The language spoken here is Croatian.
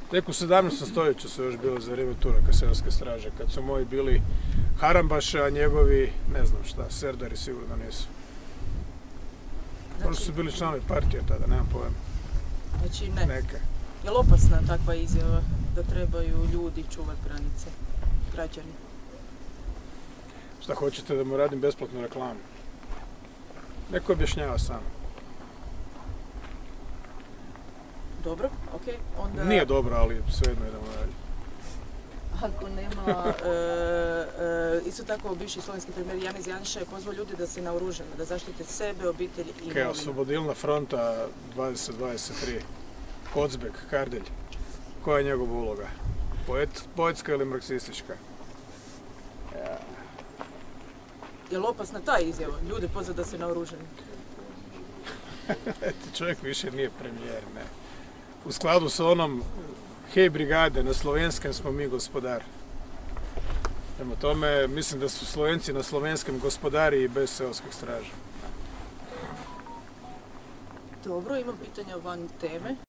Tek u 17. stoljeću su još bile za vrijeme Turaka seoske straže, kad su moji bili harambaše, a njegovi, ne znam šta, serdari sigurno nisu. Možda su bili članovi partije tada, nemam pojma. Znači ne. Neke. Je li opasna takva izjava da trebaju ljudi čuvati granice, građani? Šta hoćete da mu radim besplatnu reklamu? Neko objašnjava sam. Dobro, okej. Onda... Nije dobro, ali svejedno idemo dalje. Ako nema, isto tako bivši slovenski premijer Janez Janša je pozvao ljudi da se naoruže, da zaštite sebe, obitelj i imovinu. Oslobodilna fronta 2023. Kocbek, Kardelj. Koja je njegova uloga? Poetska ili marksistička? Ja. Je li opasna ta izjava? Ljudi pozvao da se naoruže? Čovjek više nije premijer, ne. U skladu sa onom hej brigade, na slovenskem smo mi gospodar. Prema tome, mislim da su Slovenci na slovenskem gospodari i bez seoskih straža. Dobro, imam pitanja van teme.